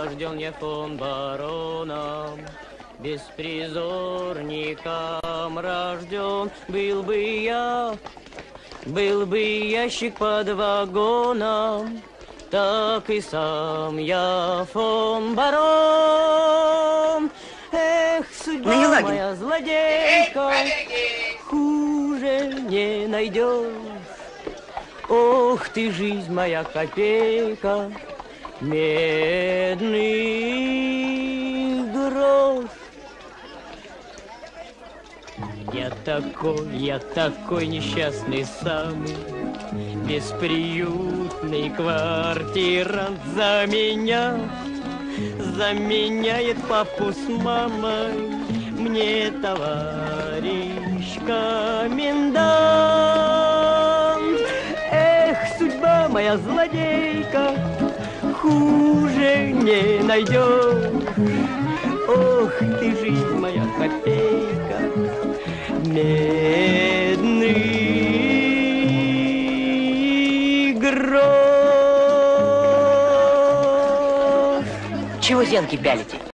рожден я фон бароном, беспризорником рожден. Был бы ящик под вагоном, так и сам я фон барон. Эх, судьба моя злодейка, хуже не найдешь. Ох ты, жизнь моя копейка, медный грош. Я такой несчастный самый, бесприютный квартирант. Заменяет папу с мамой мне товарищ комендант. Эх, судьба моя злодейка, хуже не найдешь. Ох ты, жизнь моя копейка, медный грош. Чего зенки пялите?